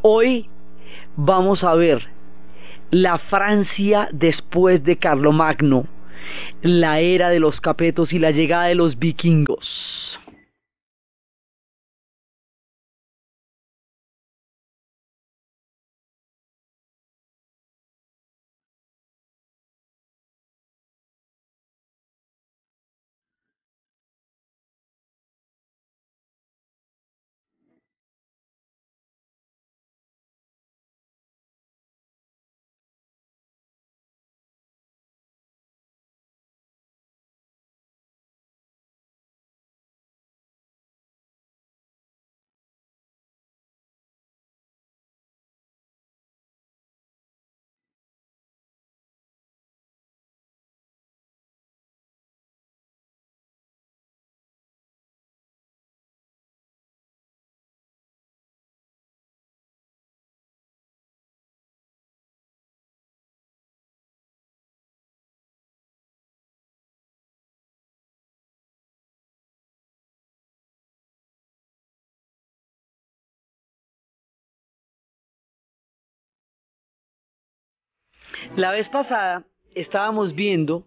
Hoy vamos a ver la Francia después de Carlomagno, la era de los capetos y la llegada de los vikingos. La vez pasada estábamos viendo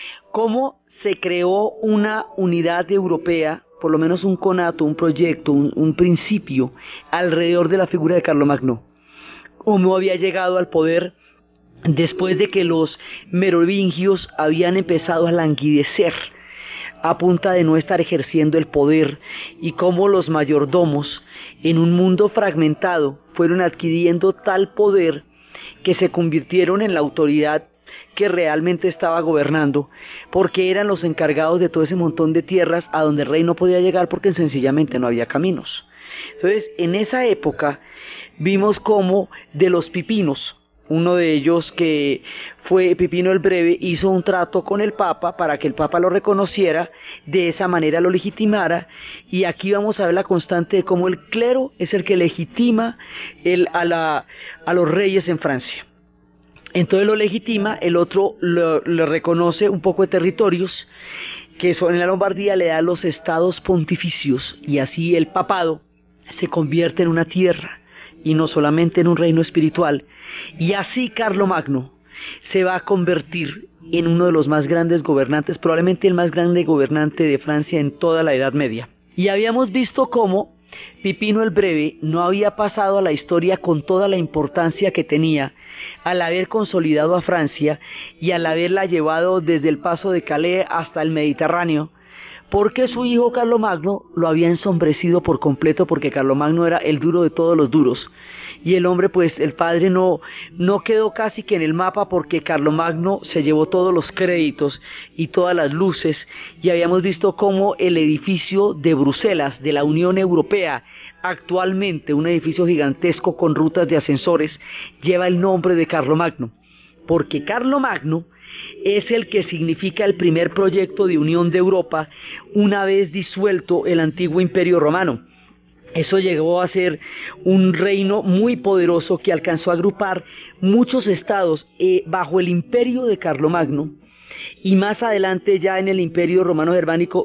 cómo se creó una unidad europea, por lo menos un conato, un proyecto, un principio alrededor de la figura de Carlomagno. Cómo había llegado al poder después de que los merovingios habían empezado a languidecer a punta de no estar ejerciendo el poder, y cómo los mayordomos en un mundo fragmentado fueron adquiriendo tal poder que se convirtieron en la autoridad que realmente estaba gobernando, porque eran los encargados de todo ese montón de tierras a donde el rey no podía llegar porque sencillamente no había caminos. Entonces, en esa época vimos cómo de los pipinos, uno de ellos, que fue Pipino el Breve, hizo un trato con el Papa para que el Papa lo reconociera, de esa manera lo legitimara, y aquí vamos a ver la constante de cómo el clero es el que legitima a los reyes en Francia. Entonces lo legitima, el otro le reconoce un poco de territorios, que son en la Lombardía, le da los estados pontificios, y así el papado se convierte en una tierra, y no solamente en un reino espiritual. Y así Carlomagno se va a convertir en uno de los más grandes gobernantes, probablemente el más grande gobernante de Francia en toda la Edad Media. Y habíamos visto cómo Pipino el Breve no había pasado a la historia con toda la importancia que tenía al haber consolidado a Francia y al haberla llevado desde el paso de Calais hasta el Mediterráneo, porque su hijo Carlomagno lo había ensombrecido por completo, porque Carlomagno era el duro de todos los duros. Y el hombre, pues el padre no quedó casi que en el mapa, porque Carlomagno se llevó todos los créditos y todas las luces. Y habíamos visto cómo el edificio de Bruselas, de la Unión Europea, actualmente un edificio gigantesco con rutas de ascensores, lleva el nombre de Carlomagno, porque Carlomagno es el que significa el primer proyecto de unión de Europa una vez disuelto el antiguo Imperio Romano. Eso llegó a ser un reino muy poderoso que alcanzó a agrupar muchos estados bajo el imperio de Carlomagno, y más adelante ya en el Imperio Romano Germánico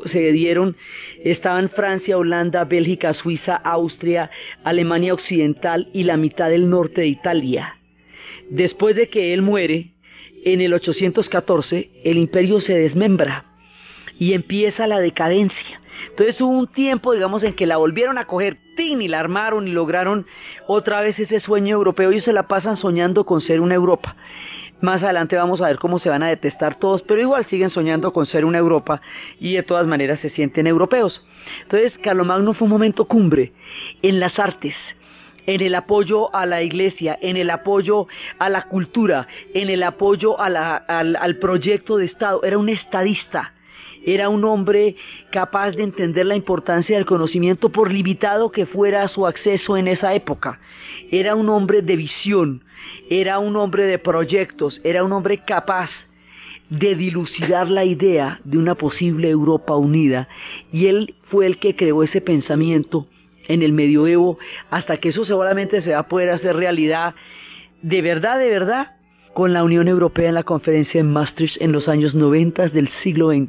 estaban Francia, Holanda, Bélgica, Suiza, Austria, Alemania Occidental y la mitad del norte de Italia. Después de que él muere, en el 814, el imperio se desmembra y empieza la decadencia. Entonces hubo un tiempo, digamos, en que la volvieron a coger, ¡tin!, y la armaron y lograron otra vez ese sueño europeo. Ellos se la pasan soñando con ser una Europa. Más adelante vamos a ver cómo se van a detestar todos, pero igual siguen soñando con ser una Europa, y de todas maneras se sienten europeos. Entonces Carlomagno fue un momento cumbre en las artes, en el apoyo a la iglesia, en el apoyo a la cultura, en el apoyo al proyecto de Estado. Era un estadista, era un hombre capaz de entender la importancia del conocimiento, por limitado que fuera su acceso en esa época. Era un hombre de visión, era un hombre de proyectos, era un hombre capaz de dilucidar la idea de una posible Europa unida, y él fue el que creó ese pensamiento en el medioevo, hasta que eso seguramente se va a poder hacer realidad de verdad, con la Unión Europea en la conferencia en Maastricht en los años 90 del siglo XX.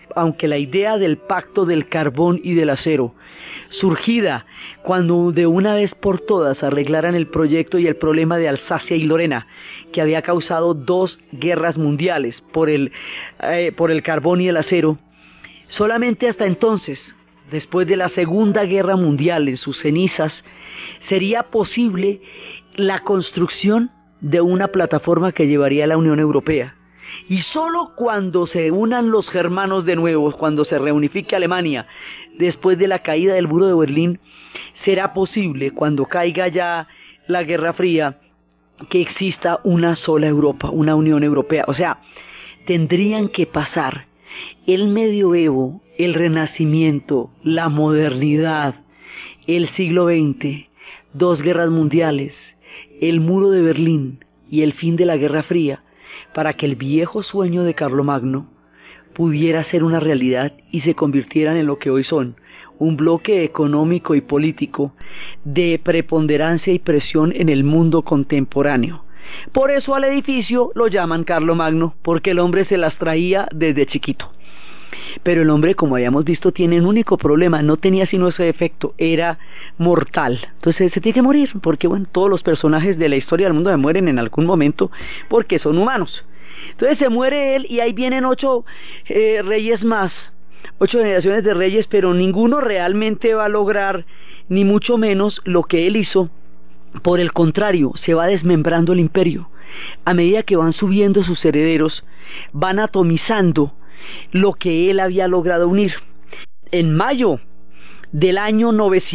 aunque la idea del pacto del carbón y del acero, surgida cuando de una vez por todas arreglaran el proyecto y el problema de Alsacia y Lorena, que había causado 2 guerras mundiales por el carbón y el acero, solamente hasta entonces, después de la Segunda Guerra Mundial, en sus cenizas, sería posible la construcción de una plataforma que llevaría a la Unión Europea. Y solo cuando se unan los germanos de nuevo, cuando se reunifique Alemania, después de la caída del muro de Berlín, será posible, cuando caiga ya la Guerra Fría, que exista una sola Europa, una Unión Europea. O sea, tendrían que pasar el medioevo, el Renacimiento, la modernidad, el siglo XX, 2 guerras mundiales, el muro de Berlín y el fin de la Guerra Fría, para que el viejo sueño de Carlomagno pudiera ser una realidad y se convirtieran en lo que hoy son, un bloque económico y político de preponderancia y presión en el mundo contemporáneo. Por eso al edificio lo llaman Carlomagno, porque el hombre se las traía desde chiquito. Pero el hombre, como habíamos visto, tiene un único problema, no tenía sino ese defecto, era mortal. Entonces se tiene que morir, porque bueno, todos los personajes de la historia del mundo se mueren en algún momento, porque son humanos. Entonces se muere él y ahí vienen 8 reyes más, 8 generaciones de reyes, pero ninguno realmente va a lograr, ni mucho menos, lo que él hizo. Por el contrario, se va desmembrando el imperio. A medida que van subiendo sus herederos, van atomizando lo que él había logrado unir. En mayo del año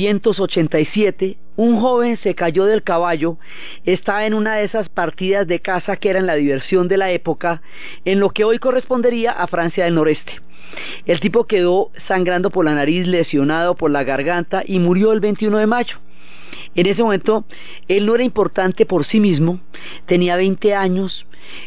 987, un joven se cayó del caballo, estaba en una de esas partidas de caza que eran la diversión de la época, en lo que hoy correspondería a Francia del Noreste. El tipo quedó sangrando por la nariz, lesionado por la garganta y murió el 21 de mayo. En ese momento, él no era importante por sí mismo, tenía 20 años,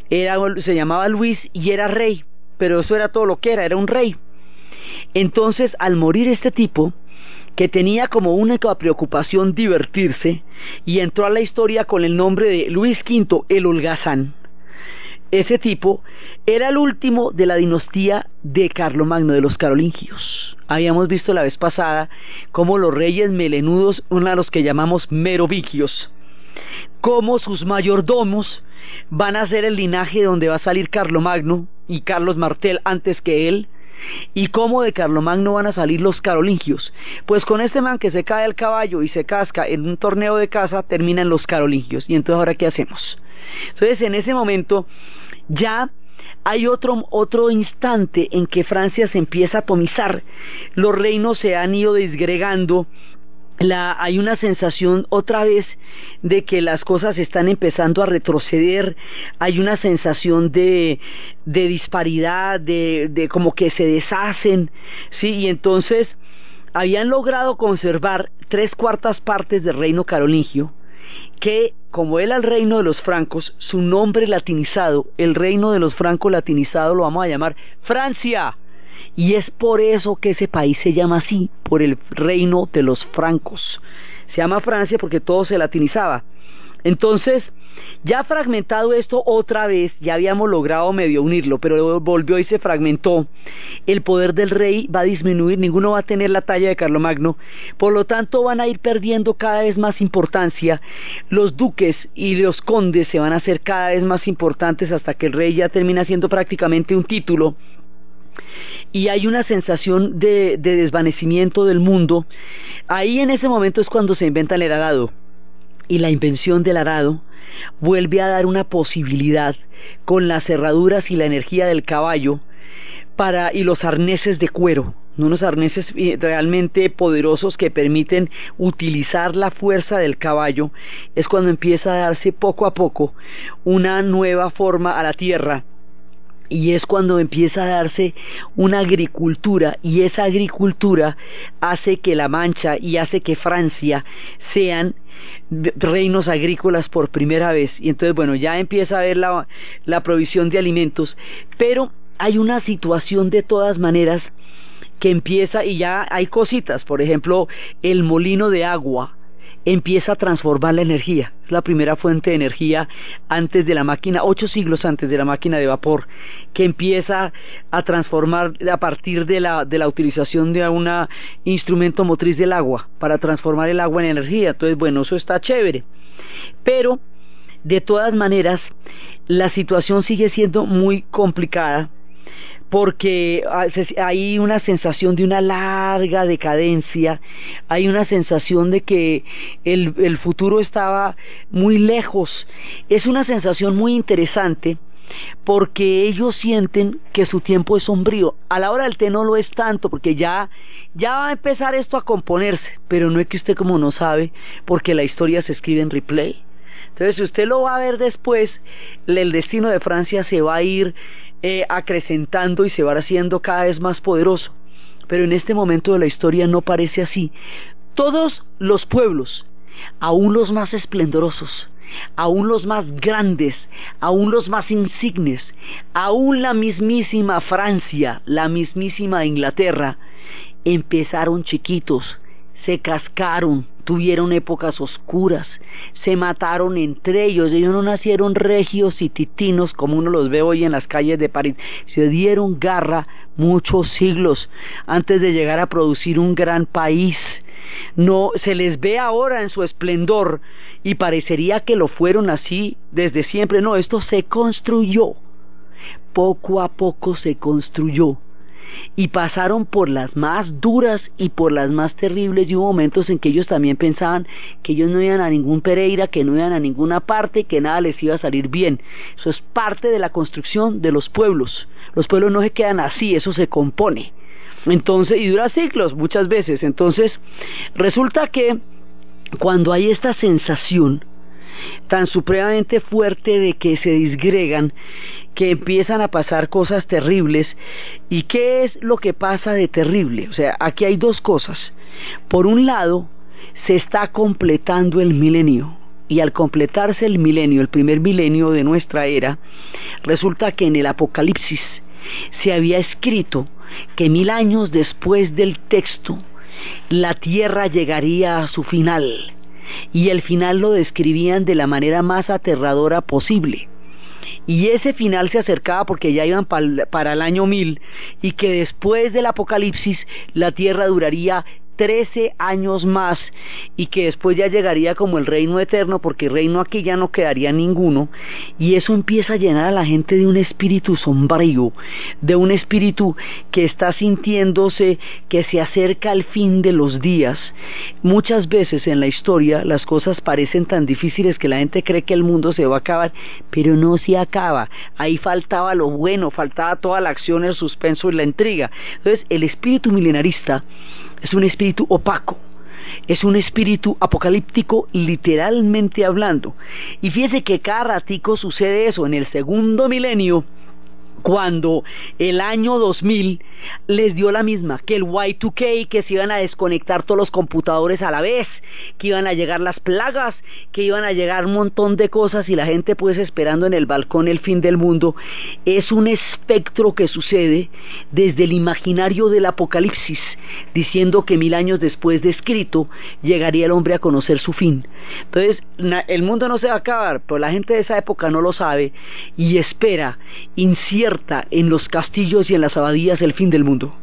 se llamaba Luis y era rey, pero eso era todo lo que era un rey. Entonces, al morir este tipo, que tenía como única preocupación divertirse, y entró a la historia con el nombre de Luis V el Holgazán, ese tipo era el último de la dinastía de Carlomagno, de los carolingios. Habíamos visto la vez pasada cómo los reyes melenudos, uno de los que llamamos merovingios, como sus mayordomos van a ser el linaje donde va a salir Carlomagno y Carlos Martel antes que él, y cómo de Carlomagno van a salir los carolingios. Pues con este man que se cae del caballo y se casca en un torneo de caza, terminan los carolingios. Y entonces, ¿ahora qué hacemos? Entonces, en ese momento ya hay otro instante en que Francia se empieza a atomizar, los reinos se han ido disgregando, hay una sensación otra vez de que las cosas están empezando a retroceder, hay una sensación de disparidad, de como que se deshacen, ¿sí? Y entonces habían logrado conservar 3/4 partes del reino carolingio, que como era el reino de los francos, su nombre latinizado, el reino de los francos latinizado, lo vamos a llamar Francia. Y es por eso que ese país se llama así, por el reino de los francos. Se llama Francia porque todo se latinizaba. Entonces, ya fragmentado esto otra vez, ya habíamos logrado medio unirlo, pero volvió y se fragmentó. El poder del rey va a disminuir, ninguno va a tener la talla de Carlomagno, por lo tanto van a ir perdiendo cada vez más importancia. Los duques y los condes se van a hacer cada vez más importantes hasta que el rey ya termina siendo prácticamente un título. Y hay una sensación de desvanecimiento del mundo. Ahí en ese momento es cuando se inventa el arado, y la invención del arado vuelve a dar una posibilidad con las cerraduras y la energía del caballo y los arneses de cuero, unos arneses realmente poderosos que permiten utilizar la fuerza del caballo. Es cuando empieza a darse poco a poco una nueva forma a la tierra. Y es cuando empieza a darse una agricultura, y esa agricultura hace que La Mancha y hace que Francia sean reinos agrícolas por primera vez. Y entonces, bueno, ya empieza a haber la provisión de alimentos, pero hay una situación de todas maneras que empieza, y ya hay cositas, por ejemplo, el molino de agua, empieza a transformar la energía. Es la primera fuente de energía antes de la máquina, 8 siglos antes de la máquina de vapor, que empieza a transformar a partir de la utilización de un instrumento motriz del agua, para transformar el agua en energía. Entonces, bueno, eso está chévere. Pero, de todas maneras, la situación sigue siendo muy complicada, porque hay una sensación de una larga decadencia, hay una sensación de que el futuro estaba muy lejos. Es una sensación muy interesante, porque ellos sienten que su tiempo es sombrío. A la hora del té no lo es tanto, porque ya va a empezar esto a componerse, pero no es que usted como no sabe, porque la historia se escribe en replay. Entonces, si usted lo va a ver después, el destino de Francia se va a ir acrecentando y se va haciendo cada vez más poderoso. Pero en este momento de la historia no parece así. Todos los pueblos, aún los más esplendorosos, aún los más grandes, aún los más insignes, aún la mismísima Francia, la mismísima Inglaterra, empezaron chiquitos, se cascaron, tuvieron épocas oscuras, se mataron entre ellos no nacieron regios y titinos como uno los ve hoy en las calles de París, se dieron garra muchos siglos antes de llegar a producir un gran país. No se les ve ahora en su esplendor y parecería que lo fueron así desde siempre. No, esto se construyó, poco a poco se construyó, y pasaron por las más duras y por las más terribles, y hubo momentos en que ellos también pensaban que ellos no iban a ningún Pereira, que no iban a ninguna parte, que nada les iba a salir bien. Eso es parte de la construcción de los pueblos. Los pueblos no se quedan así, eso se compone. Entonces, y dura siglos muchas veces. Entonces, resulta que cuando hay esta sensación tan supremamente fuerte de que se disgregan, que empiezan a pasar cosas terribles. ¿Y qué es lo que pasa de terrible? O sea, aquí hay dos cosas. Por un lado, se está completando el milenio, y al completarse el milenio, el primer milenio de nuestra era, resulta que en el Apocalipsis se había escrito que 1000 años después del texto, la tierra llegaría a su final, y el final lo describían de la manera más aterradora posible. Y ese final se acercaba porque ya iban para el año 1000, y que después del Apocalipsis la tierra duraría 13 años más, y que después ya llegaría como el reino eterno, porque reino aquí ya no quedaría ninguno. Y eso empieza a llenar a la gente de un espíritu sombrío, de un espíritu que está sintiéndose que se acerca al fin de los días. Muchas veces en la historia las cosas parecen tan difíciles que la gente cree que el mundo se va a acabar, pero no se acaba. Ahí faltaba lo bueno, faltaba toda la acción, el suspenso y la intriga. Entonces, el espíritu milenarista es un espíritu opaco, es un espíritu apocalíptico, literalmente hablando. Y fíjese que cada ratico sucede eso. En el segundo milenio, cuando el año 2000 les dio la misma, que el Y2K, que se iban a desconectar todos los computadores a la vez, que iban a llegar las plagas, que iban a llegar un montón de cosas, y la gente pues esperando en el balcón el fin del mundo. Es un espectro que sucede desde el imaginario del Apocalipsis, diciendo que 1000 años después de escrito llegaría el hombre a conocer su fin. Entonces, el mundo no se va a acabar, pero la gente de esa época no lo sabe y espera, incierta, en los castillos y en las abadías el fin del mundo.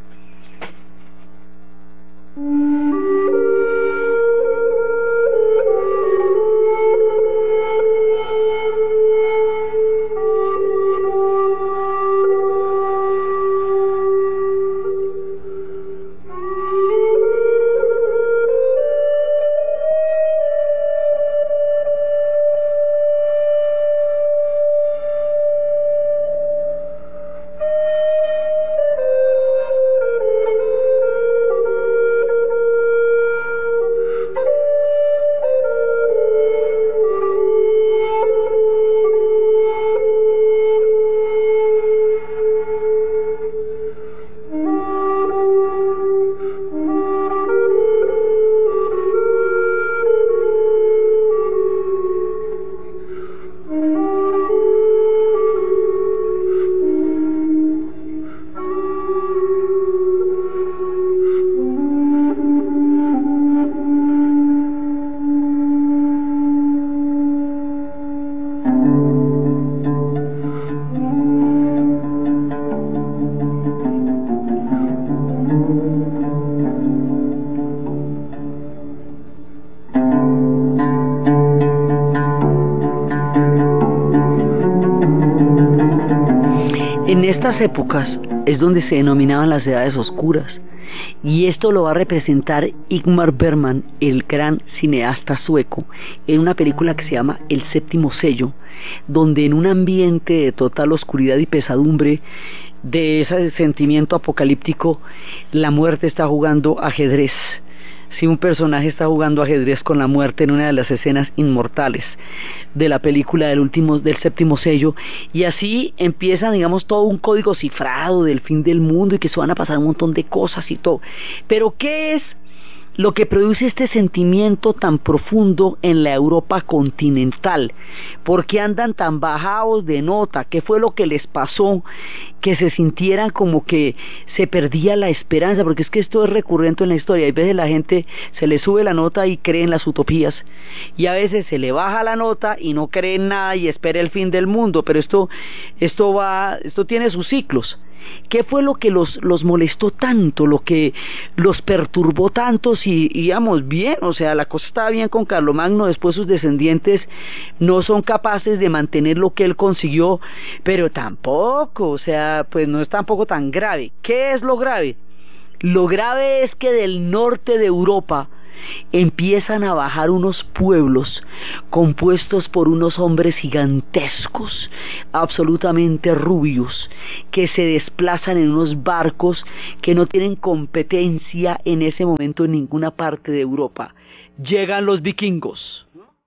En estas épocas es donde se denominaban las edades oscuras, y esto lo va a representar Ingmar Bergman, el gran cineasta sueco, en una película que se llama El séptimo sello, donde en un ambiente de total oscuridad y pesadumbre, de ese sentimiento apocalíptico, la muerte está jugando ajedrez. Si un personaje está jugando ajedrez con la muerte en una de las escenas inmortales de la película del séptimo sello, y así empieza, digamos, todo un código cifrado del fin del mundo y que se van a pasar un montón de cosas y todo. Pero ¿qué es lo que produce este sentimiento tan profundo en la Europa continental? ¿Por qué andan tan bajados de nota? ¿Qué fue lo que les pasó? Que se sintieran como que se perdía la esperanza, porque es que esto es recurrente en la historia. Hay veces la gente se le sube la nota y cree en las utopías, y a veces se le baja la nota y no cree en nada y espera el fin del mundo, pero esto tiene sus ciclos. ¿Qué fue lo que los molestó tanto, lo que los perturbó tanto? Si íbamos bien, o sea, la cosa estaba bien con Carlomagno, después sus descendientes no son capaces de mantener lo que él consiguió, pero tampoco, o sea, pues no es tampoco tan grave. ¿Qué es lo grave? Lo grave es que del norte de Europa empiezan a bajar unos pueblos compuestos por unos hombres gigantescos, absolutamente rubios, que se desplazan en unos barcos que no tienen competencia en ese momento en ninguna parte de Europa. Llegan los vikingos.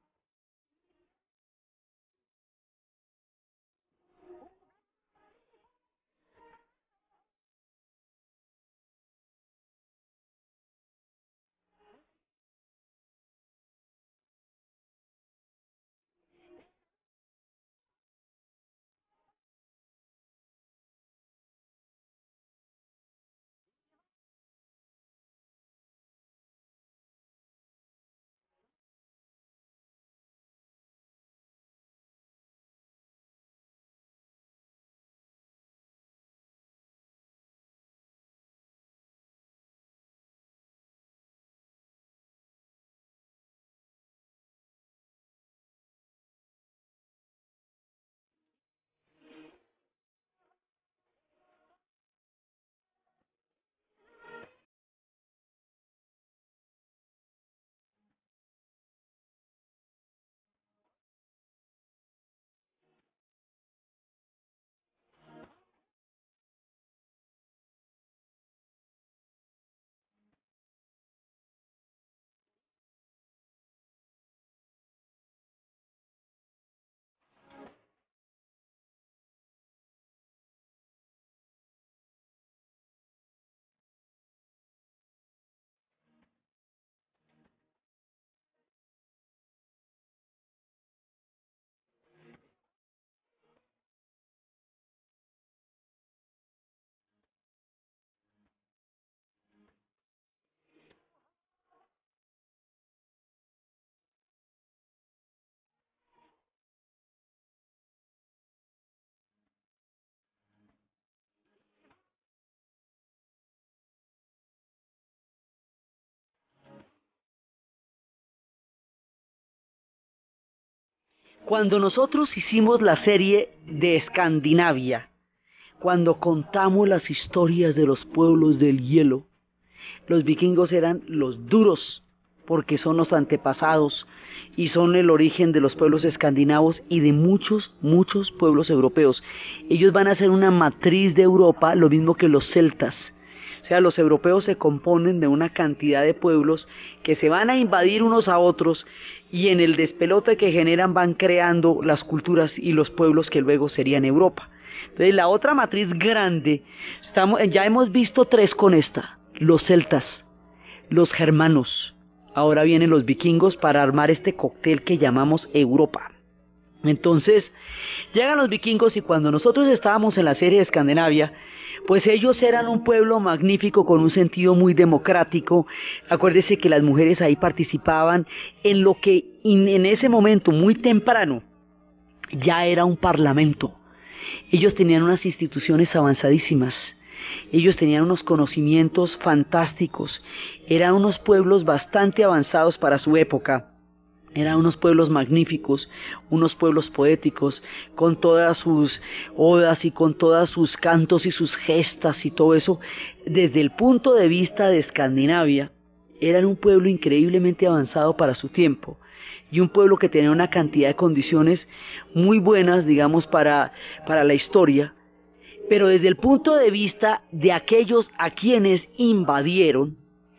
Cuando nosotros hicimos la serie de Escandinavia, cuando contamos las historias de los pueblos del hielo, los vikingos eran los duros, porque son los antepasados y son el origen de los pueblos escandinavos y de muchos, muchos pueblos europeos. Ellos van a ser una matriz de Europa, lo mismo que los celtas. O sea, los europeos se componen de una cantidad de pueblos que se van a invadir unos a otros, y en el despelote que generan van creando las culturas y los pueblos que luego serían Europa. Entonces, la otra matriz grande, ya hemos visto tres con esta: los celtas, los germanos, ahora vienen los vikingos para armar este cóctel que llamamos Europa. Entonces, llegan los vikingos, y cuando nosotros estábamos en la serie de Escandinavia, pues ellos eran un pueblo magnífico con un sentido muy democrático. Acuérdese que las mujeres ahí participaban en lo que en ese momento muy temprano ya era un parlamento. Ellos tenían unas instituciones avanzadísimas. Ellos tenían unos conocimientos fantásticos. Eran unos pueblos bastante avanzados para su época. Eran unos pueblos magníficos, unos pueblos poéticos, con todas sus odas y con todos sus cantos y sus gestas y todo eso. Desde el punto de vista de Escandinavia, eran un pueblo increíblemente avanzado para su tiempo y un pueblo que tenía una cantidad de condiciones muy buenas, digamos, para la historia. Pero desde el punto de vista de aquellos a quienes invadieron,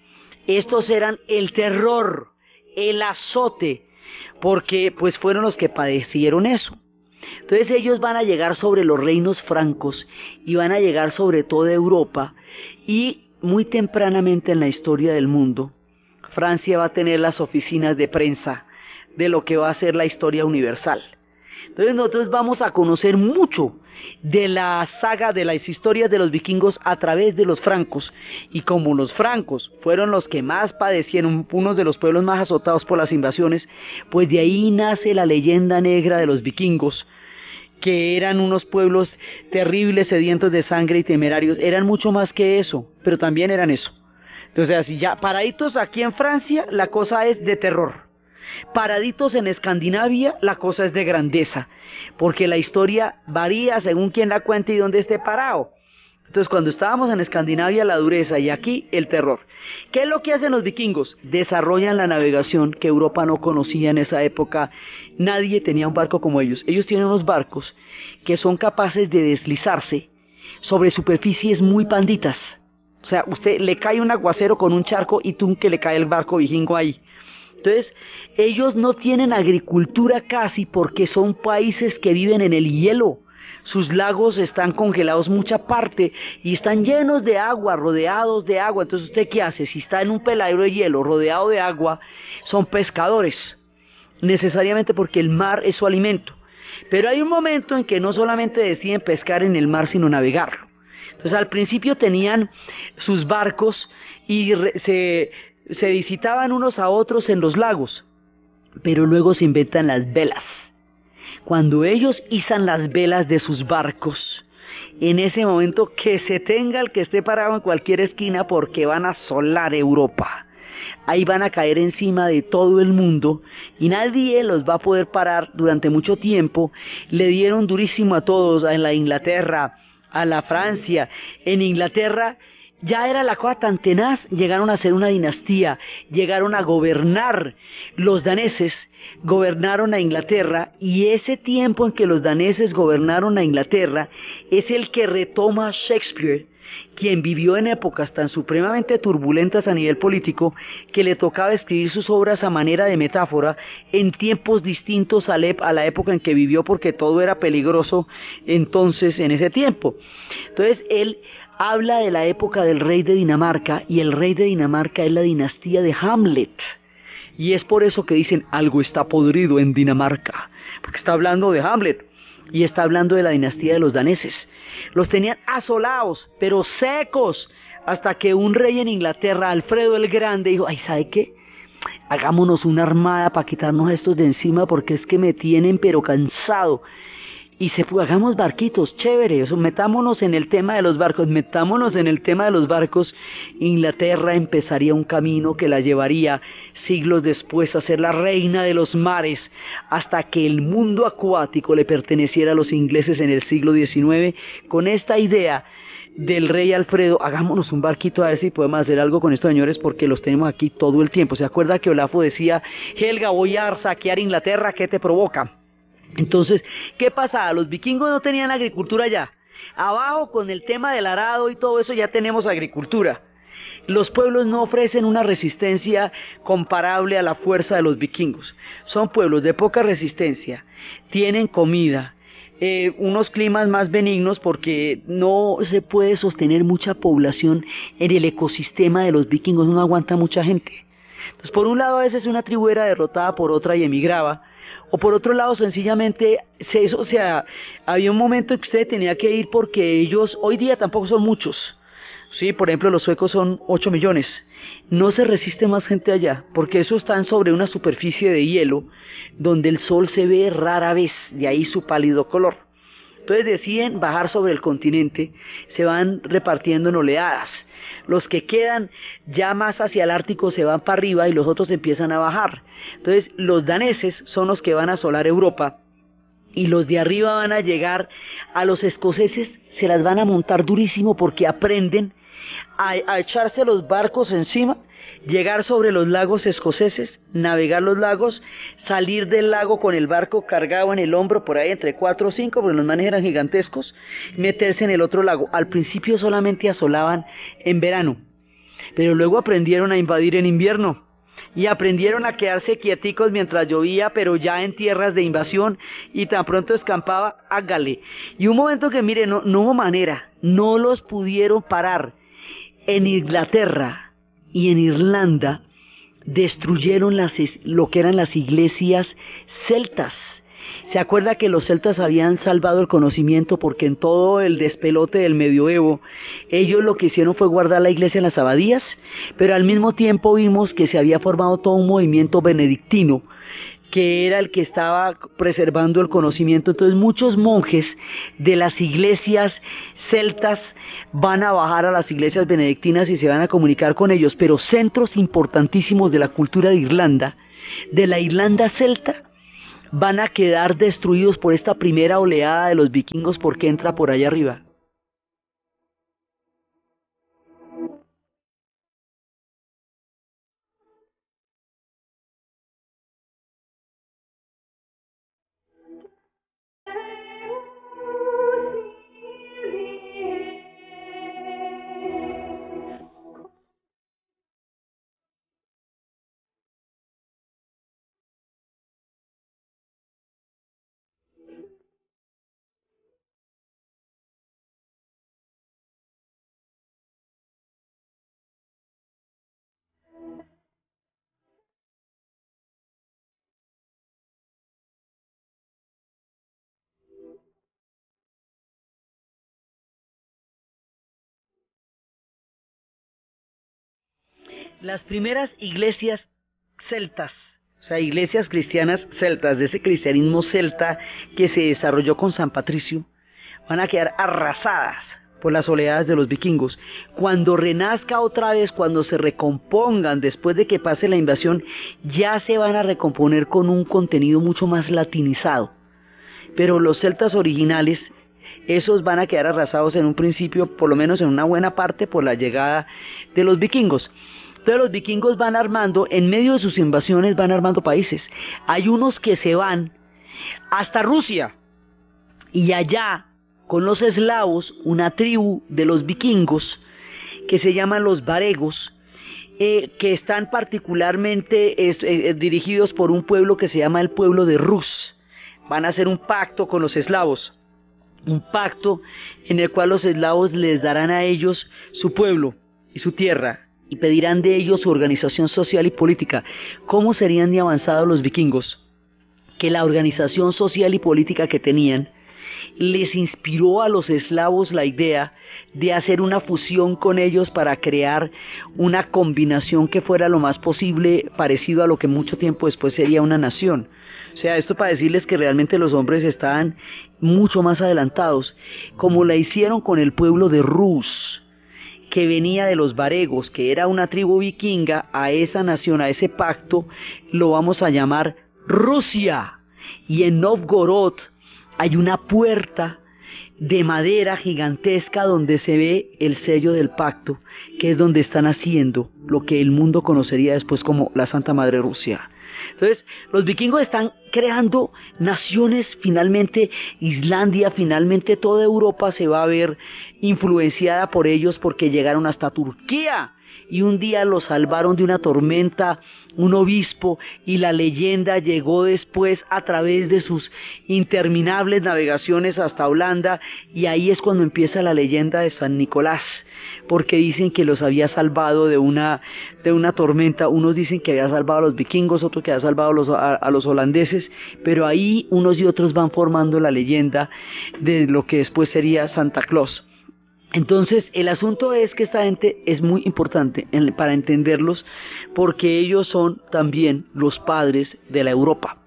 estos eran el terror, el azote, porque pues fueron los que padecieron eso. Entonces ellos van a llegar sobre los reinos francos y van a llegar sobre toda Europa, y muy tempranamente en la historia del mundo, Francia va a tener las oficinas de prensa de lo que va a ser la historia universal. Entonces nosotros vamos a conocer mucho de la saga, de las historias de los vikingos a través de los francos, y como los francos fueron los que más padecieron, unos de los pueblos más azotados por las invasiones, pues de ahí nace la leyenda negra de los vikingos, que eran unos pueblos terribles, sedientos de sangre y temerarios. Eran mucho más que eso, pero también eran eso. Entonces, así ya paraditos aquí en Francia, la cosa es de terror. Paraditos en Escandinavia, la cosa es de grandeza, porque la historia varía según quien la cuente y dónde esté parado. Entonces, cuando estábamos en Escandinavia, la dureza, y aquí el terror. ¿Qué es lo que hacen los vikingos? Desarrollan la navegación que Europa no conocía en esa época. Nadie tenía un barco como ellos. Ellos tienen unos barcos que son capaces de deslizarse sobre superficies muy panditas. O sea, usted le cae un aguacero con un charco y tum que le cae el barco vikingo ahí. Entonces, ellos no tienen agricultura casi porque son países que viven en el hielo. Sus lagos están congelados mucha parte y están llenos de agua, rodeados de agua. Entonces, ¿usted qué hace? Si está en un peladero de hielo rodeado de agua, son pescadores, necesariamente porque el mar es su alimento. Pero hay un momento en que no solamente deciden pescar en el mar, sino navegarlo. Entonces, al principio tenían sus barcos y se visitaban unos a otros en los lagos, pero luego se inventan las velas. Cuando ellos izan las velas de sus barcos, en ese momento que se tenga el que esté parado en cualquier esquina, porque van a asolar Europa. Ahí van a caer encima de todo el mundo y nadie los va a poder parar durante mucho tiempo. Le dieron durísimo a todos, a la Inglaterra, a la Francia. En Inglaterra ya era la cosa tan tenaz, llegaron a ser una dinastía, llegaron a gobernar. Los daneses gobernaron a Inglaterra, y ese tiempo en que los daneses gobernaron a Inglaterra es el que retoma Shakespeare, quien vivió en épocas tan supremamente turbulentas a nivel político que le tocaba escribir sus obras a manera de metáfora en tiempos distintos a la época en que vivió, porque todo era peligroso entonces en ese tiempo. Entonces él habla de la época del rey de Dinamarca, y el rey de Dinamarca es la dinastía de Hamlet. Y es por eso que dicen, algo está podrido en Dinamarca, porque está hablando de Hamlet, y está hablando de la dinastía de los daneses. Los tenían asolados, pero secos, hasta que un rey en Inglaterra, Alfredo el Grande, dijo, ay, ¿sabe qué? Hagámonos una armada para quitarnos a estos de encima, porque es que me tienen pero cansado. Y hagamos barquitos, chévere, eso, metámonos en el tema de los barcos, Inglaterra empezaría un camino que la llevaría siglos después a ser la reina de los mares, hasta que el mundo acuático le perteneciera a los ingleses en el siglo XIX, con esta idea del rey Alfredo, hagámonos un barquito a ver si podemos hacer algo con estos señores, porque los tenemos aquí todo el tiempo. ¿Se acuerda que Olafo decía, Helga, voy a saquear Inglaterra, ¿qué te provoca? Entonces, ¿qué pasaba? Los vikingos no tenían agricultura ya. Abajo, con el tema del arado y todo eso, ya tenemos agricultura. Los pueblos no ofrecen una resistencia comparable a la fuerza de los vikingos. Son pueblos de poca resistencia, tienen comida, unos climas más benignos, porque no se puede sostener mucha población en el ecosistema de los vikingos, no aguanta mucha gente. Entonces, por un lado, a veces una tribu era derrotada por otra y emigraba, o por otro lado, sencillamente, había un momento en que usted tenía que ir, porque ellos hoy día tampoco son muchos. Sí, por ejemplo, los suecos son 8 millones. No se resiste más gente allá, porque eso están sobre una superficie de hielo, donde el sol se ve rara vez, de ahí su pálido color. Entonces deciden bajar sobre el continente, se van repartiendo en oleadas. Los que quedan ya más hacia el Ártico se van para arriba y los otros empiezan a bajar. Entonces los daneses son los que van a asolar Europa y los de arriba van a llegar. A los escoceses se las van a montar durísimo porque aprenden a echarse los barcos encima, llegar sobre los lagos escoceses, navegar los lagos, salir del lago con el barco cargado en el hombro, por ahí entre 4 o 5, porque los manes eran gigantescos, meterse en el otro lago. Al principio solamente asolaban en verano, pero luego aprendieron a invadir en invierno, y aprendieron a quedarse quieticos mientras llovía, pero ya en tierras de invasión, y tan pronto escampaba, hágale. Y un momento que mire, no hubo manera, no los pudieron parar. En Inglaterra y en Irlanda destruyeron lo que eran las iglesias celtas. ¿Se acuerda que los celtas habían salvado el conocimiento porque en todo el despelote del medioevo ellos lo que hicieron fue guardar la iglesia en las abadías? Pero al mismo tiempo vimos que se había formado todo un movimiento benedictino que era el que estaba preservando el conocimiento. Entonces muchos monjes de las iglesias celtas van a bajar a las iglesias benedictinas y se van a comunicar con ellos, pero centros importantísimos de la cultura de Irlanda, de la Irlanda celta, van a quedar destruidos por esta primera oleada de los vikingos porque entra por allá arriba. Las primeras iglesias celtas, o sea, iglesias cristianas celtas, de ese cristianismo celta que se desarrolló con San Patricio, van a quedar arrasadas por las oleadas de los vikingos. Cuando renazca otra vez, cuando se recompongan después de que pase la invasión, ya se van a recomponer con un contenido mucho más latinizado. Pero los celtas originales, esos van a quedar arrasados en un principio, por lo menos en una buena parte, por la llegada de los vikingos. Entonces los vikingos van armando, en medio de sus invasiones van armando países. Hay unos que se van hasta Rusia, y allá, con los eslavos, una tribu de los vikingos, que se llaman los varegos, que están particularmente dirigidos por un pueblo que se llama el pueblo de Rus. Van a hacer un pacto con los eslavos, un pacto en el cual los eslavos les darán a ellos su pueblo y su tierra, y pedirán de ellos su organización social y política. ¿Cómo serían de avanzados los vikingos? Que la organización social y política que tenían les inspiró a los eslavos la idea de hacer una fusión con ellos para crear una combinación que fuera lo más posible parecido a lo que mucho tiempo después sería una nación. O sea, esto para decirles que realmente los hombres estaban mucho más adelantados, como la hicieron con el pueblo de Rus, que venía de los varegos, que era una tribu vikinga. A esa nación, a ese pacto, lo vamos a llamar Rusia. Y en Novgorod hay una puerta de madera gigantesca donde se ve el sello del pacto, que es donde están haciendo lo que el mundo conocería después como la Santa Madre Rusia. Entonces, los vikingos están creando naciones. Finalmente Islandia, finalmente toda Europa se va a ver influenciada por ellos porque llegaron hasta Turquía. Y un día los salvaron de una tormenta un obispo, y la leyenda llegó después a través de sus interminables navegaciones hasta Holanda, y ahí es cuando empieza la leyenda de San Nicolás, porque dicen que los había salvado de una tormenta. Unos dicen que había salvado a los vikingos, otros que había salvado a los holandeses, pero ahí unos y otros van formando la leyenda de lo que después sería Santa Claus. Entonces, el asunto es que esta gente es muy importante para entenderlos, porque ellos son también los padres de la Europa.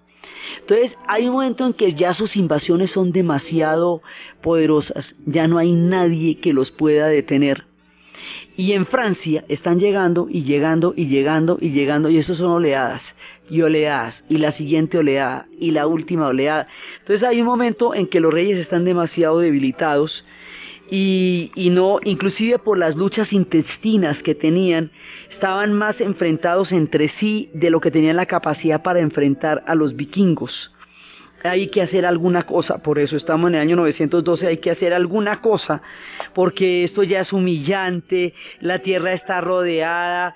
Entonces hay un momento en que ya sus invasiones son demasiado poderosas, ya no hay nadie que los pueda detener. Y en Francia están llegando y llegando y llegando y llegando, y eso son oleadas y oleadas, y la siguiente oleada y la última oleada. Entonces hay un momento en que los reyes están demasiado debilitados y no, inclusive por las luchas intestinas que tenían, estaban más enfrentados entre sí de lo que tenían la capacidad para enfrentar a los vikingos. Hay que hacer alguna cosa, por eso estamos en el año 912, hay que hacer alguna cosa, porque esto ya es humillante, la tierra está rodeada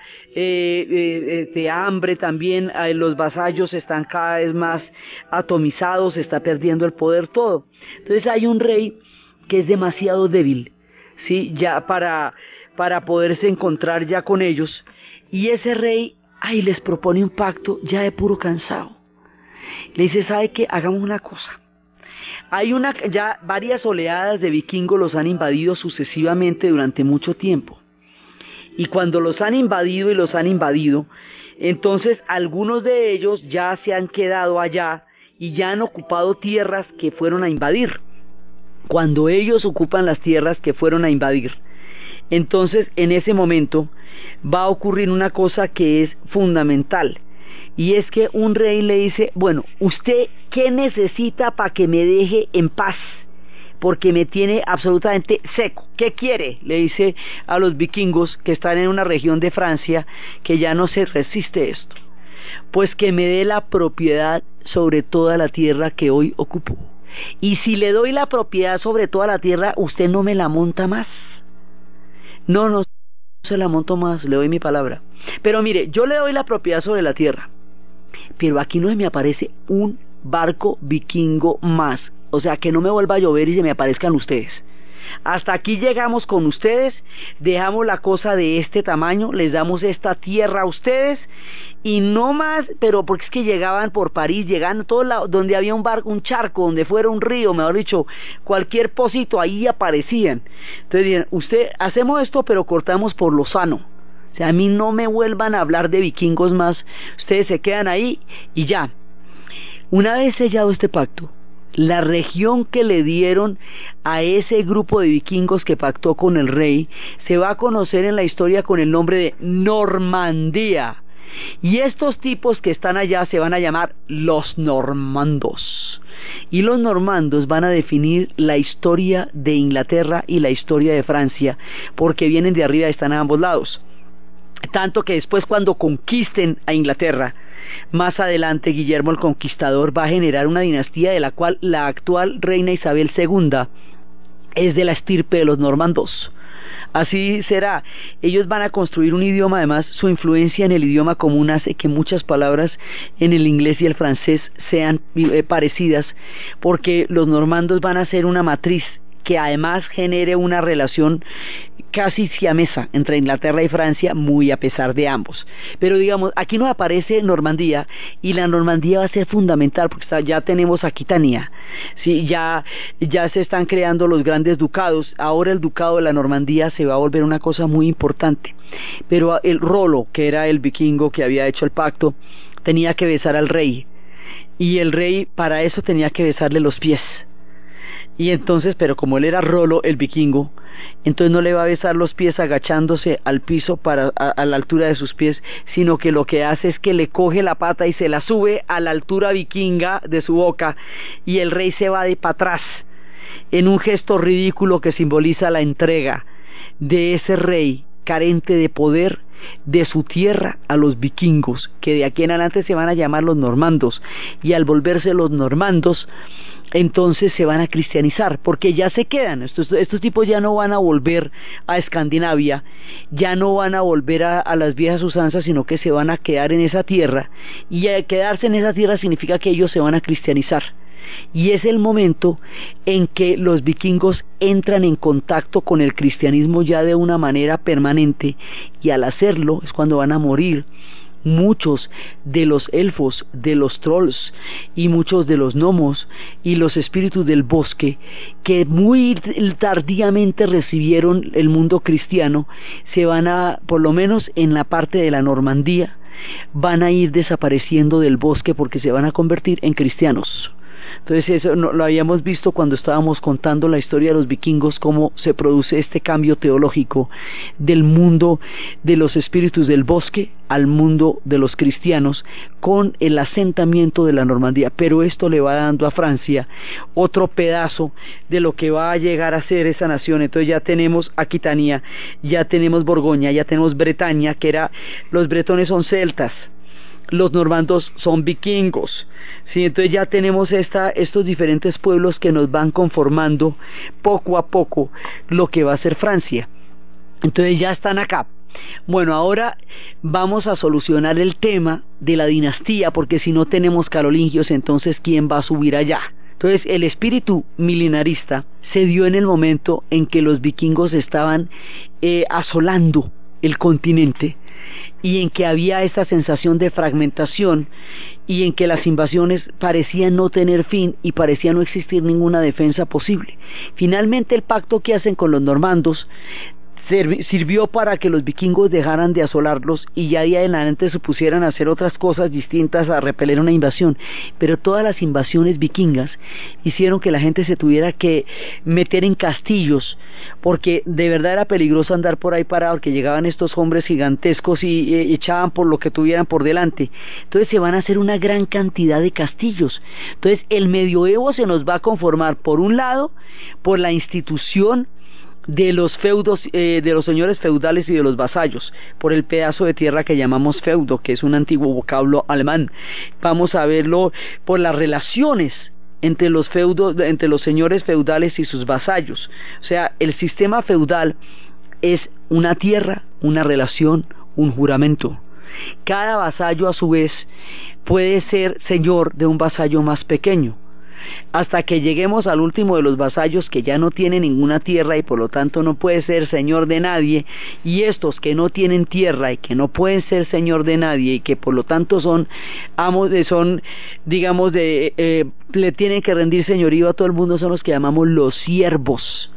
de hambre también, los vasallos están cada vez más atomizados, se está perdiendo el poder todo. Entonces hay un rey que es demasiado débil, ¿sí? Ya para poderse encontrar ya con ellos, y ese rey, les propone un pacto ya de puro cansado. Le dice, ¿sabe qué? Hagamos una cosa. Ya varias oleadas de vikingos los han invadido sucesivamente durante mucho tiempo. Y cuando los han invadido, entonces algunos de ellos ya se han quedado allá y ya han ocupado tierras que fueron a invadir. Cuando ellos ocupan las tierras que fueron a invadir, entonces en ese momento va a ocurrir una cosa que es fundamental. Y es que un rey le dice, bueno, ¿usted qué necesita para que me deje en paz? Porque me tiene absolutamente seco. ¿Qué quiere? Le dice a los vikingos que están en una región de Francia que ya no se resiste esto. Pues que me dé la propiedad sobre toda la tierra que hoy ocupo. Y si le doy la propiedad sobre toda la tierra, usted no me la monta más. No se la monto más, le doy mi palabra. Pero mire, yo le doy la propiedad sobre la tierra, pero aquí no se me aparece un barco vikingo más. O sea, que no me vuelva a llover y se me aparezcan ustedes. Hasta aquí llegamos con ustedes, dejamos la cosa de este tamaño, les damos esta tierra a ustedes, y no más, pero porque es que llegaban por París, llegaban a todos lados, donde había un barco, un charco, donde fuera un río, mejor dicho, cualquier pocito, ahí aparecían. Entonces dijeron, hacemos esto, pero cortamos por lo sano. O sea, a mí no me vuelvan a hablar de vikingos más, ustedes se quedan ahí y ya. Una vez sellado este pacto, la región que le dieron a ese grupo de vikingos que pactó con el rey, se va a conocer en la historia con el nombre de Normandía. Y estos tipos que están allá se van a llamar los normandos. Y los normandos van a definir la historia de Inglaterra y la historia de Francia, porque vienen de arriba y están a ambos lados. Tanto que después, cuando conquisten a Inglaterra, más adelante Guillermo el Conquistador va a generar una dinastía de la cual la actual reina Isabel II es de la estirpe de los normandos. Así será. Ellos van a construir un idioma, además su influencia en el idioma común hace que muchas palabras en el inglés y el francés sean parecidas, porque los normandos van a ser una matriz que además genere una relación casi siamesa entre Inglaterra y Francia, muy a pesar de ambos. Pero digamos, aquí nos aparece Normandía, y la Normandía va a ser fundamental, porque ya tenemos Aquitania, ¿sí? ya se están creando los grandes ducados. Ahora el ducado de la Normandía se va a volver una cosa muy importante. Pero el Rolo, que era el vikingo que había hecho el pacto, tenía que besar al rey, y el rey para eso tenía que besarle los pies. Y entonces, pero como él era Rolo, el vikingo, entonces no le va a besar los pies agachándose al piso a la altura de sus pies, sino que lo que hace es que le coge la pata y se la sube a la altura vikinga de su boca, y el rey se va de para atrás, en un gesto ridículo que simboliza la entrega de ese rey carente de poder de su tierra a los vikingos, que de aquí en adelante se van a llamar los normandos, y al volverse los normandos, entonces se van a cristianizar, porque ya se quedan, estos tipos ya no van a volver a Escandinavia, ya no van a volver a las viejas usanzas, sino que se van a quedar en esa tierra, y quedarse en esa tierra significa que ellos se van a cristianizar. Y es el momento en que los vikingos entran en contacto con el cristianismo ya de una manera permanente, y al hacerlo es cuando van a morir muchos de los elfos, de los trolls y muchos de los gnomos y los espíritus del bosque, que muy tardíamente recibieron el mundo cristiano, se van a, por lo menos en la parte de la Normandía, van a ir desapareciendo del bosque porque se van a convertir en cristianos. Entonces eso lo habíamos visto cuando estábamos contando la historia de los vikingos, cómo se produce este cambio teológico del mundo de los espíritus del bosque al mundo de los cristianos con el asentamiento de la Normandía. Pero esto le va dando a Francia otro pedazo de lo que va a llegar a ser esa nación. Entonces ya tenemos Aquitania, ya tenemos Borgoña, ya tenemos Bretaña, que era, los bretones son celtas, los normandos son vikingos, ¿sí? Entonces ya tenemos estos diferentes pueblos que nos van conformando poco a poco lo que va a ser Francia. Entonces ya están acá. Bueno, ahora vamos a solucionar el tema de la dinastía, porque si no tenemos carolingios, entonces ¿quién va a subir allá? Entonces el espíritu milenarista se dio en el momento en que los vikingos estaban asolando el continente, y en que había esta sensación de fragmentación, y en que las invasiones parecían no tener fin y parecía no existir ninguna defensa posible. Finalmente el pacto que hacen con los normandos sirvió para que los vikingos dejaran de asolarlos y ya de adelante se pusieran a hacer otras cosas distintas a repeler una invasión. Pero todas las invasiones vikingas hicieron que la gente se tuviera que meter en castillos, porque de verdad era peligroso andar por ahí parado, porque llegaban estos hombres gigantescos y echaban por lo que tuvieran por delante. Entonces se van a hacer una gran cantidad de castillos. Entonces el medioevo se nos va a conformar, por un lado, por la institución de los feudos, de los señores feudales y de los vasallos, por el pedazo de tierra que llamamos feudo, que es un antiguo vocablo alemán. Vamos a verlo por las relaciones entre los feudos, entre los señores feudales y sus vasallos. O sea, el sistema feudal es una tierra, una relación, un juramento. Cada vasallo a su vez puede ser señor de un vasallo más pequeño, hasta que lleguemos al último de los vasallos, que ya no tiene ninguna tierra y por lo tanto no puede ser señor de nadie, y estos que no tienen tierra y que no pueden ser señor de nadie y que por lo tanto son amos le tienen que rendir señorío a todo el mundo, son los que llamamos los siervos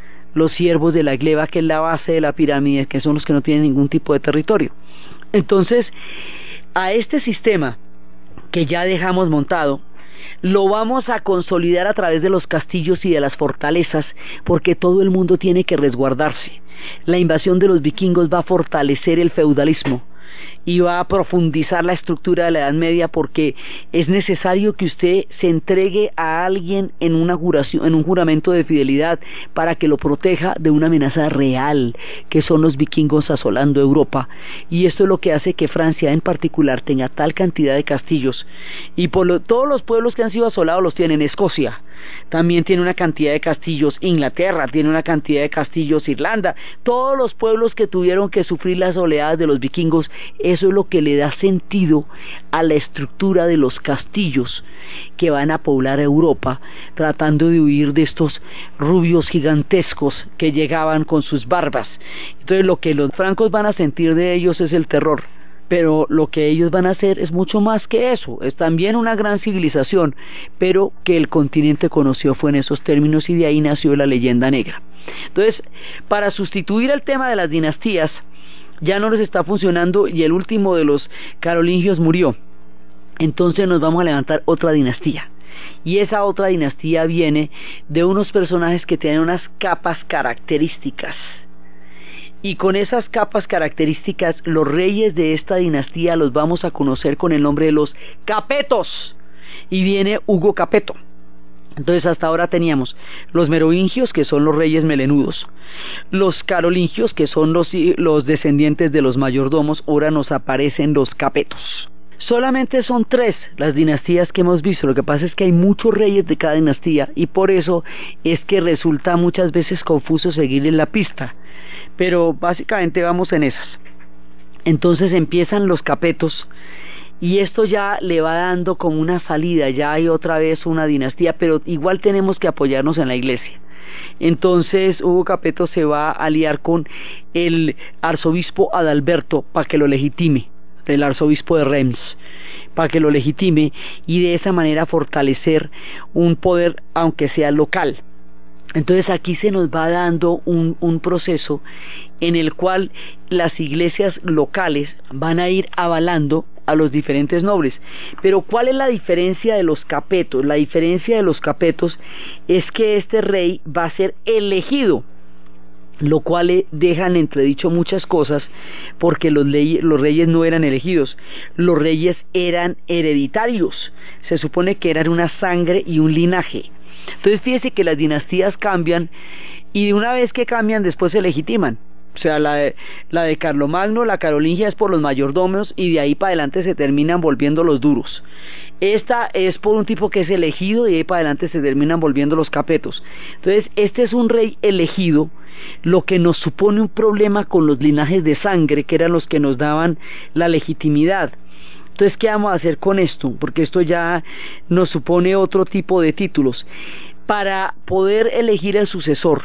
de la gleba, que es la base de la pirámide, que son los que no tienen ningún tipo de territorio. Entonces, a este sistema que ya dejamos montado, lo vamos a consolidar a través de los castillos y de las fortalezas, porque todo el mundo tiene que resguardarse. La invasión de los vikingos va a fortalecer el feudalismo y va a profundizar la estructura de la Edad Media, porque es necesario que usted se entregue a alguien en una juración, en un juramento de fidelidad, para que lo proteja de una amenaza real, que son los vikingos asolando Europa. Y esto es lo que hace que Francia en particular tenga tal cantidad de castillos, y todos los pueblos que han sido asolados los tienen. Escocia también tiene una cantidad de castillos, Inglaterra tiene una cantidad de castillos, Irlanda, todos los pueblos que tuvieron que sufrir las oleadas de los vikingos. Eso es lo que le da sentido a la estructura de los castillos que van a poblar Europa, tratando de huir de estos rubios gigantescos que llegaban con sus barbas. Entonces lo que los francos van a sentir de ellos es el terror, pero lo que ellos van a hacer es mucho más que eso. Es también una gran civilización, pero que el continente conoció fue en esos términos, y de ahí nació la leyenda negra. Entonces, para sustituir el tema de las dinastías, ya no les está funcionando y el último de los carolingios murió. Entonces nos vamos a levantar otra dinastía, y esa otra dinastía viene de unos personajes que tienen unas capas características, y con esas capas características los reyes de esta dinastía los vamos a conocer con el nombre de los Capetos, y viene Hugo Capeto. Entonces hasta ahora teníamos los merovingios, que son los reyes melenudos, los carolingios, que son los descendientes de los mayordomos. Ahora nos aparecen los Capetos. Solamente son 3 las dinastías que hemos visto. Lo que pasa es que hay muchos reyes de cada dinastía, y por eso es que resulta muchas veces confuso seguirles la pista, pero básicamente vamos en esas. Entonces empiezan los Capetos, y esto ya le va dando como una salida, ya hay otra vez una dinastía, pero igual tenemos que apoyarnos en la iglesia. Entonces Hugo Capeto se va a aliar con el arzobispo Adalberto para que lo legitime, el arzobispo de Reims, para que lo legitime y de esa manera fortalecer un poder aunque sea local. Entonces aquí se nos va dando un proceso en el cual las iglesias locales van a ir avalando a los diferentes nobles. Pero ¿cuál es la diferencia de los capetos? La diferencia de los capetos es que este rey va a ser elegido, lo cual deja en entredicho muchas cosas, porque los reyes no eran elegidos, los reyes eran hereditarios, se supone que eran una sangre y un linaje. Entonces fíjese que las dinastías cambian y de una vez que cambian después se legitiman. O sea, la de Carlomagno, la carolingia es por los mayordomos y de ahí para adelante se terminan volviendo los duros. Esta es por un tipo que es elegido y de ahí para adelante se terminan volviendo los capetos. Entonces este es un rey elegido, lo que nos supone un problema con los linajes de sangre, que eran los que nos daban la legitimidad. Entonces, ¿qué vamos a hacer con esto? Porque esto ya nos supone otro tipo de títulos. Para poder elegir el sucesor,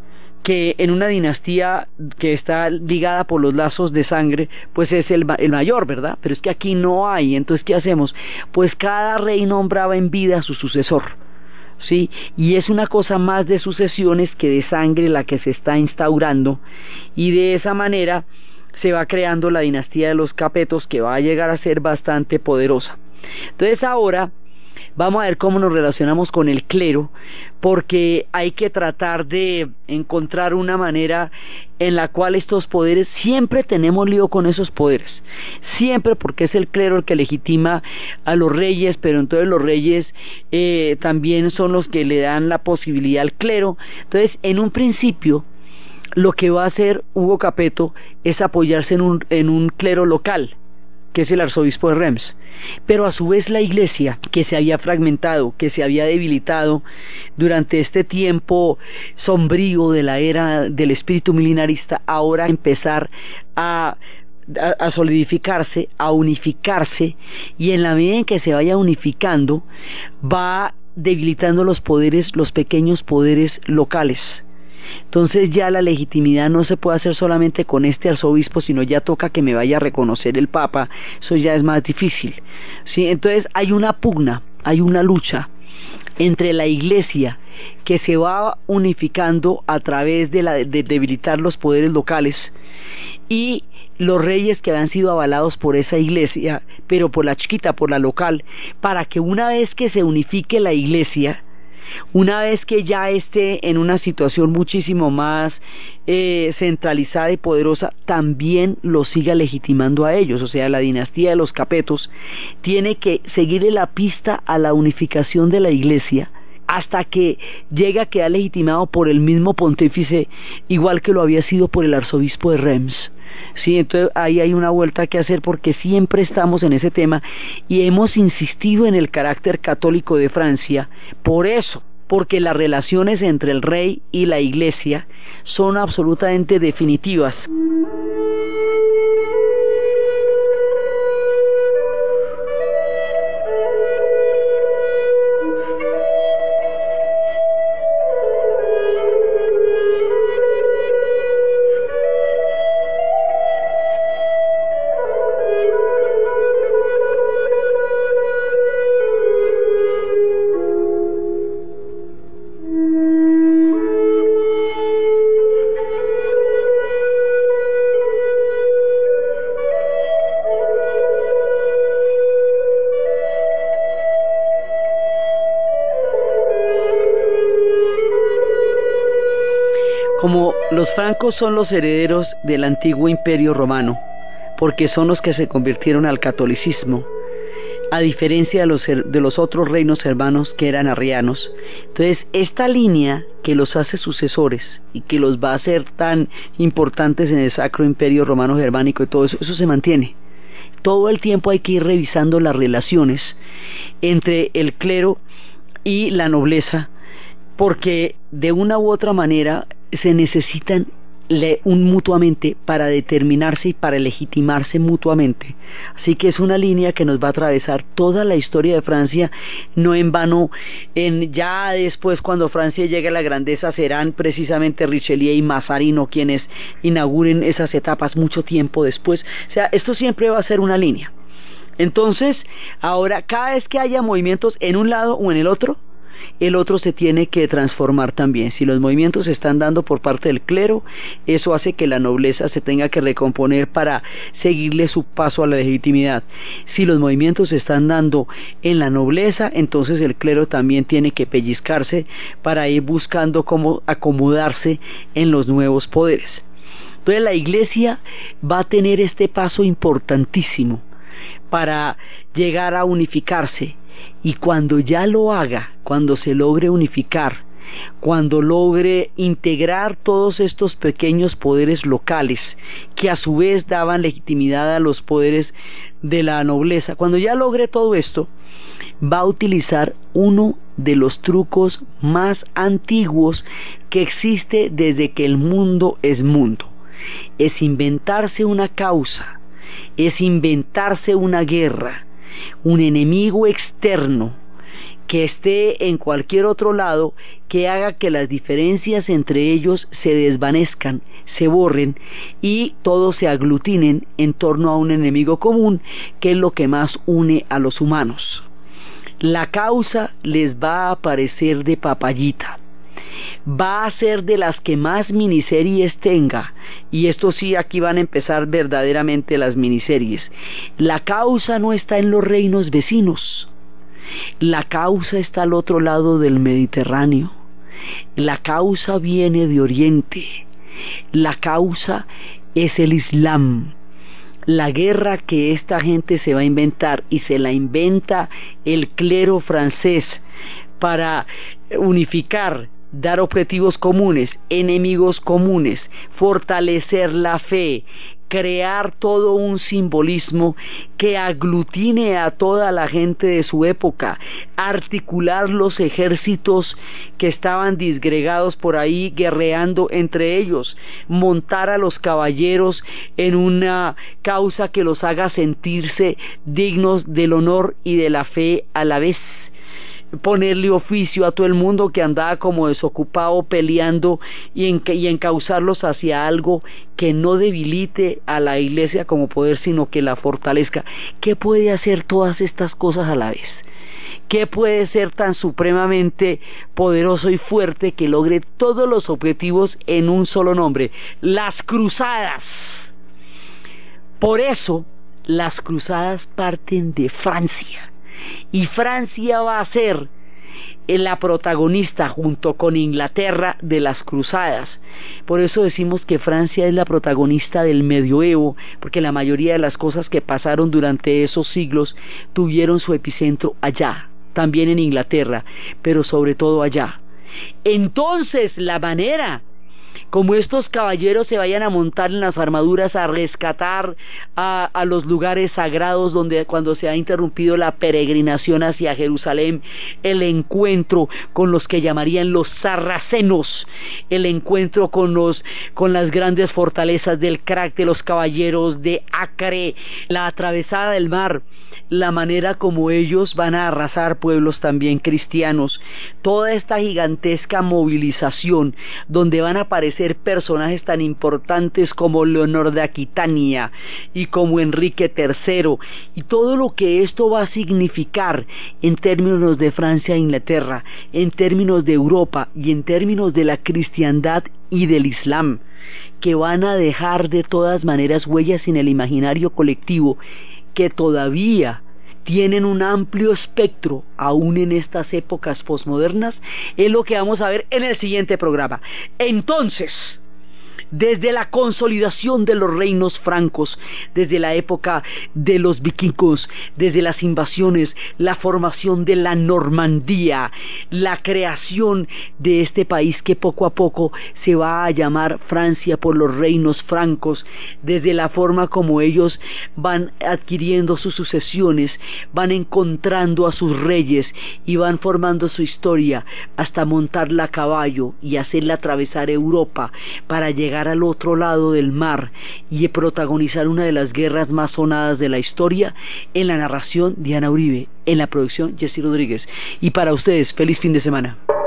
que en una dinastía que está ligada por los lazos de sangre, pues es el mayor, ¿verdad? Pero es que aquí no hay. Entonces, ¿qué hacemos? Pues cada rey nombraba en vida a su sucesor, ¿sí? Y es una cosa más de sucesiones que de sangre la que se está instaurando, y de esa manera se va creando la dinastía de los capetos, que va a llegar a ser bastante poderosa. Entonces ahora vamos a ver cómo nos relacionamos con el clero, porque hay que tratar de encontrar una manera en la cual estos poderes, siempre tenemos lío con esos poderes, siempre, porque es el clero el que legitima a los reyes, pero entonces los reyes también son los que le dan la posibilidad al clero. Entonces, en un principio, lo que va a hacer Hugo Capeto es apoyarse en un clero local, que es el arzobispo de Reims, pero a su vez la iglesia, que se había fragmentado, que se había debilitado durante este tiempo sombrío de la era del espíritu milenarista, ahora empezar a solidificarse, a unificarse, y en la medida en que se vaya unificando, va debilitando los poderes, los pequeños poderes locales. Entonces ya la legitimidad no se puede hacer solamente con este arzobispo, sino ya toca que me vaya a reconocer el Papa. Eso ya es más difícil, ¿sí? Entonces hay una pugna, hay una lucha entre la iglesia, que se va unificando a través de debilitar los poderes locales, y los reyes que han sido avalados por esa iglesia, pero por la chiquita, por la local, para que una vez que se unifique la iglesia, una vez que ya esté en una situación muchísimo más centralizada y poderosa, también lo siga legitimando a ellos. O sea, la dinastía de los capetos tiene que seguirle la pista a la unificación de la iglesia hasta que llegue a quedar legitimado por el mismo pontífice, igual que lo había sido por el arzobispo de Reims. Sí, entonces ahí hay una vuelta que hacer, porque siempre estamos en ese tema y hemos insistido en el carácter católico de Francia, por eso, porque las relaciones entre el rey y la iglesia son absolutamente definitivas. Como los francos son los herederos del antiguo imperio romano, porque son los que se convirtieron al catolicismo, a diferencia de los otros reinos hermanos que eran arrianos. Entonces, esta línea que los hace sucesores y que los va a hacer tan importantes en el Sacro Imperio Romano Germánico y todo eso, eso se mantiene. Todo el tiempo hay que ir revisando las relaciones entre el clero y la nobleza, porque de una u otra manera se necesitan mutuamente para determinarse y para legitimarse mutuamente. Así que es una línea que nos va a atravesar toda la historia de Francia, no en vano. Ya después, cuando Francia llegue a la grandeza, serán precisamente Richelieu y Mazarino quienes inauguren esas etapas mucho tiempo después. O sea, esto siempre va a ser una línea. Entonces, ahora cada vez que haya movimientos en un lado o en el otro se tiene que transformar también. Si los movimientos se están dando por parte del clero, eso hace que la nobleza se tenga que recomponer para seguirle su paso a la legitimidad. Si los movimientos se están dando en la nobleza, entonces el clero también tiene que pellizcarse para ir buscando cómo acomodarse en los nuevos poderes. Entonces la Iglesia va a tener este paso importantísimo para llegar a unificarse, y cuando ya lo haga, cuando se logre unificar, cuando logre integrar todos estos pequeños poderes locales que a su vez daban legitimidad a los poderes de la nobleza, cuando ya logre todo esto, va a utilizar uno de los trucos más antiguos que existe desde que el mundo es mundo. Es inventarse una causa, es inventarse una guerra, un enemigo externo que esté en cualquier otro lado, que haga que las diferencias entre ellos se desvanezcan, se borren y todos se aglutinen en torno a un enemigo común, que es lo que más une a los humanos. La causa les va a parecer de papayita, va a ser de las que más miniseries tenga, y esto sí, aquí van a empezar verdaderamente las miniseries. La causa no está en los reinos vecinos, la causa está al otro lado del Mediterráneo, la causa viene de Oriente, la causa es el Islam. La guerra que esta gente se va a inventar, y se la inventa el clero francés para unificar, dar objetivos comunes, enemigos comunes, fortalecer la fe, crear todo un simbolismo que aglutine a toda la gente de su época, articular los ejércitos que estaban disgregados por ahí guerreando entre ellos, montar a los caballeros en una causa que los haga sentirse dignos del honor y de la fe a la vez, ponerle oficio a todo el mundo que andaba como desocupado peleando, y encauzarlos hacia algo que no debilite a la Iglesia como poder, sino que la fortalezca. ¿Qué puede hacer todas estas cosas a la vez? ¿Qué puede ser tan supremamente poderoso y fuerte que logre todos los objetivos en un solo nombre? Las cruzadas. Por eso las cruzadas parten de Francia, y Francia va a ser la protagonista junto con Inglaterra de las cruzadas. Por eso decimos que Francia es la protagonista del medioevo, porque la mayoría de las cosas que pasaron durante esos siglos tuvieron su epicentro allá, también en Inglaterra, pero sobre todo allá. Entonces la manera como estos caballeros se vayan a montar en las armaduras a rescatar a los lugares sagrados donde, cuando se ha interrumpido la peregrinación hacia Jerusalén, el encuentro con los que llamarían los sarracenos, el encuentro con las grandes fortalezas del crack de los caballeros de Acre, la atravesada del mar, la manera como ellos van a arrasar pueblos también cristianos, toda esta gigantesca movilización donde van a aparecer personajes tan importantes como Leonor de Aquitania y como Enrique III, y todo lo que esto va a significar en términos de Francia e Inglaterra, en términos de Europa y en términos de la cristiandad y del Islam, que van a dejar de todas maneras huellas en el imaginario colectivo, que todavía tienen un amplio espectro aún en estas épocas posmodernas, es lo que vamos a ver en el siguiente programa. Entonces, desde la consolidación de los reinos francos, desde la época de los vikingos, desde las invasiones, la formación de la Normandía, la creación de este país que poco a poco se va a llamar Francia por los reinos francos, desde la forma como ellos van adquiriendo sus sucesiones, van encontrando a sus reyes y van formando su historia hasta montarla a caballo y hacerla atravesar Europa para llegar al otro lado del mar y protagonizar una de las guerras más sonadas de la historia. En la narración, Diana Uribe; en la producción, Jessy Rodríguez. Y para ustedes, feliz fin de semana.